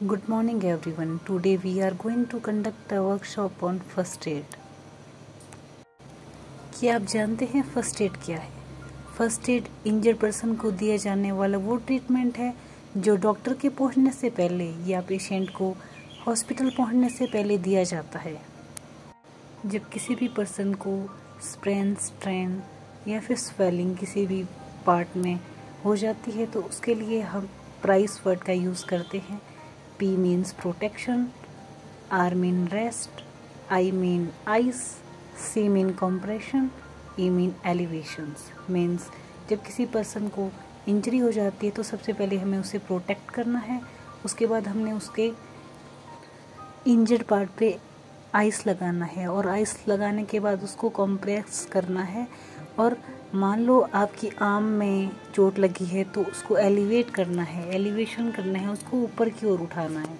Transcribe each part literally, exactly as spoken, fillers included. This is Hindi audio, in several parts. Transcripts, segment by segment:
Good morning everyone. Today we are going to conduct a workshop on first aid. क्या आप जानते हैं फर्स्ट एड क्या है? फर्स्ट एड इंजर्ड पर्सन को दिया जाने वाला वो ट्रीटमेंट है जो डॉक्टर के पहुंचने से पहले या पेशेंट को हॉस्पिटल पहुंचने से पहले दिया जाता है। जब किसी भी पर्सन को स्प्रेन, स्ट्रेन या फिर स्वेलिंग किसी भी पार्ट में हो जाती है तो उसके लिए हम प्राइस वर्ड का यूज़ करते हैं। P means protection, R mean rest, I mean ice, C mean compression, E mean elevations. Means जब किसी पर्सन को इंजरी हो जाती है तो सबसे पहले हमें उसे प्रोटेक्ट करना है, उसके बाद हमने उसके इंजर्ड पार्ट पे आइस लगाना है और आइस लगाने के बाद उसको कंप्रेस करना है। और मान लो आपकी आर्म में चोट लगी है तो उसको एलिवेट करना है, एलिवेशन करना है, उसको ऊपर की ओर उठाना है।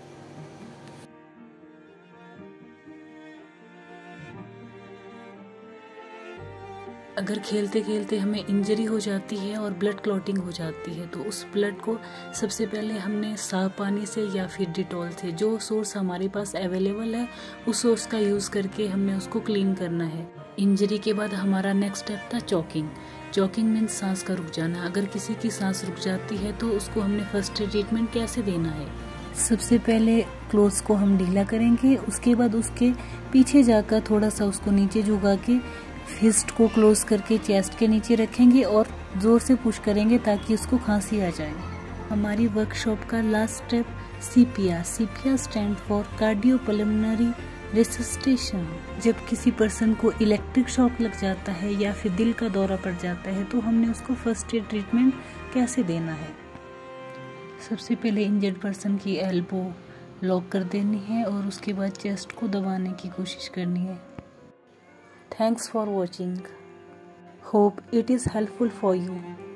अगर खेलते खेलते हमें इंजरी हो जाती है और ब्लड क्लॉटिंग हो जाती है तो उस ब्लड को सबसे पहले हमने साफ पानी से या फिर डिटॉल से, जो सोर्स हमारे पास अवेलेबल है उस सोर्स का यूज़ करके हमने उसको क्लीन करना है। इंजरी के बाद हमारा नेक्स्ट स्टेप था चॉकिंग। चॉकिंग मीन्स सांस का रुक जाना। अगर किसी की सांस रुक जाती है तो उसको हमने फर्स्ट एड ट्रीटमेंट कैसे देना है? सबसे पहले क्लोथ्स को हम ढीला करेंगे, उसके बाद उसके पीछे जाकर थोड़ा सा उसको नीचे झुका के फिस्ट को क्लोज करके चेस्ट के नीचे रखेंगे और जोर से पुश करेंगे ताकि उसको खांसी आ जाए। हमारी वर्कशॉप का last step C P R. C P R stand for cardiopulmonary resuscitation. जब किसी पर्सन को इलेक्ट्रिक शॉक लग जाता है या फिर दिल का दौरा पड़ जाता है तो हमने उसको फर्स्ट एड ट्रीटमेंट कैसे देना है? सबसे पहले इंजर्ड पर्सन की एल्बो लॉक कर देनी है और उसके बाद चेस्ट को दबाने की कोशिश करनी है। Thanks for watching. Hope it is helpful for you.